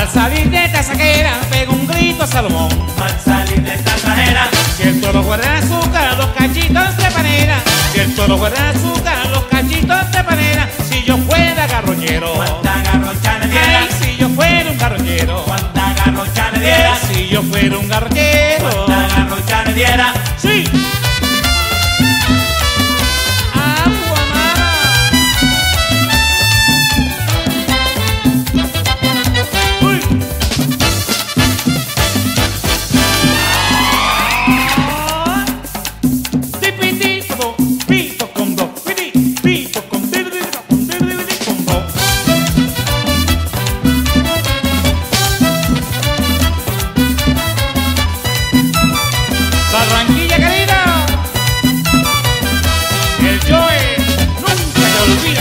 Al salir de esta saquera pega un grito a Salomón. Al salir de esta trajera, Si el toro fuera de azúcar, los cachitos de panera. Si el toro fuera de azúcar, los cachitos de panera. Si yo fuera garroñero, cuánta garrocha le diera, ay, si yo fuera un garroñero, cuánta garrocha le diera, si yo fuera un garroñero, cuánta garrocha le diera. sí. Agua, mama. Uy. Tipiti, como pito con do, piti, pito con dirdi, con dirdi, con do. Barranquilla querida, el Joe nunca te olvida.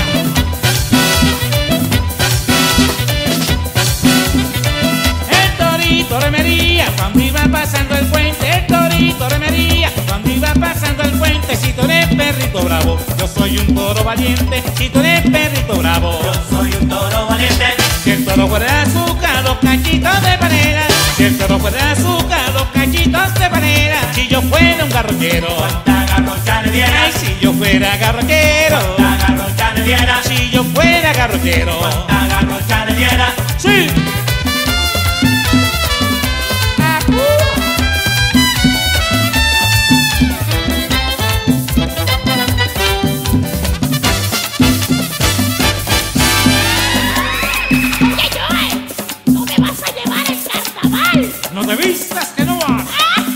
El torito remería cuando iba pasando el puente. El torito remería cuando iba pasando el puente. Si tú eres perrito bravo, yo soy un toro valiente. Si tú eres perrito bravo, Yo soy un toro valiente, si el toro fuera de azúcar, los cachitos de panera. Si el toro fuera de azúcar, los cachitos de panera. Si yo fuera un garroñero, cuánta garrocha le diera, ay, si yo fuera garroñero, cuánta garrocha le diera, si yo fuera garroñero, cuánta garrocha le diera. sí. Oye, Joe, no me vas a llevar el carnaval. No te vistas que no vas.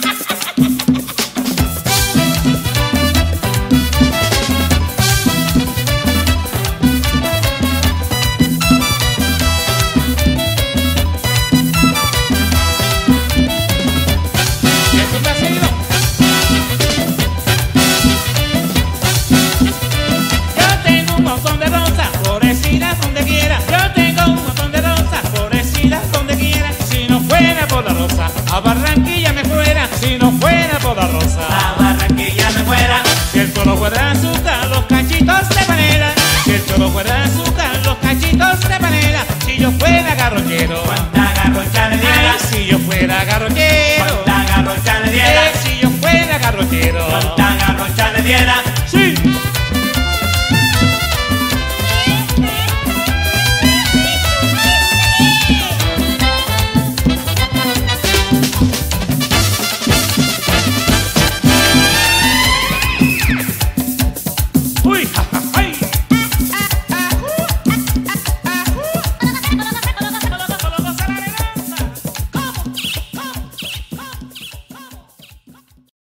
¿Es un vacío? Yo tengo un montón de rosas florecidas donde quiera. Yo tengo un montón de rosas florecidas donde quiera. Si no fuera por la rosa, a Barranquilla me fuera. Si no fuera por la rosa, A Barranquilla me fuera, si el toro fuera de azúcar, los cachitos de panela. Si el toro fuera de azúcar, los cachitos de panela. Si yo fuera garroñero, cuánta garrocha le diera, ay, si yo fuera garroñero.